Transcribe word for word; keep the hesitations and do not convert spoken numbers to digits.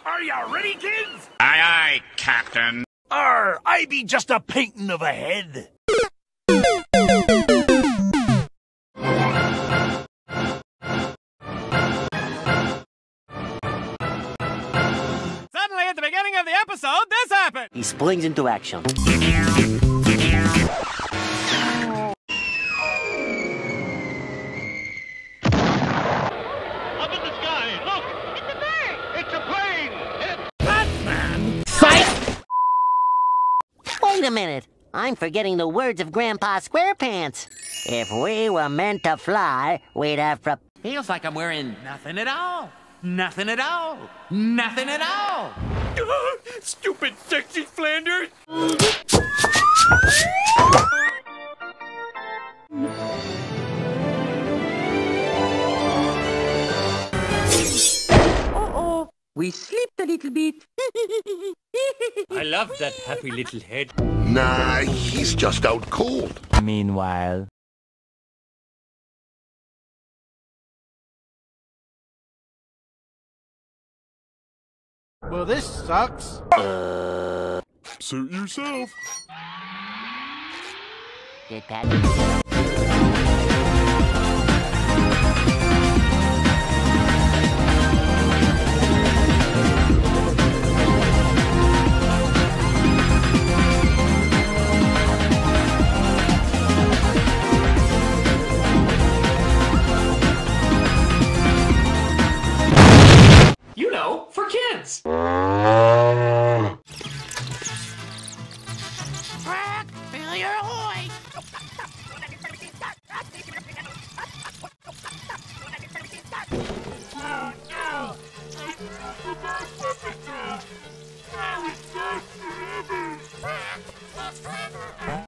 Are you ready, kids? Aye, aye, Captain. Arr, I be just a painting of a head. Suddenly, at the beginning of the episode, this happened! He springs into action. Up in the sky, look! It's a bird! It's a plane! It's Batman! Fight! Wait a minute. I'm forgetting the words of Grandpa SquarePants. If we were meant to fly, we'd have pro- Feels like I'm wearing nothing at all. Nothing at all. Nothing at all. Stupid sexy Flanders! Uh-oh. We slipped a little bit. I love that happy little head. Nah, he's just out cold. Meanwhile... Well, this sucks. Uh... Suit yourself. Did Pat... You know, for kids. Failure ahoy! Oh no!